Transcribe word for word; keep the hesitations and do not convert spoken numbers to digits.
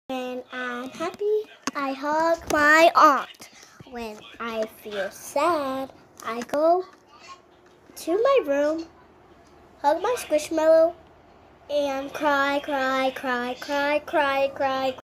When I'm happy, I hug my aunt. When I feel sad, I go to my room, hug my squishmallow, and cry, cry, cry, cry, cry, cry.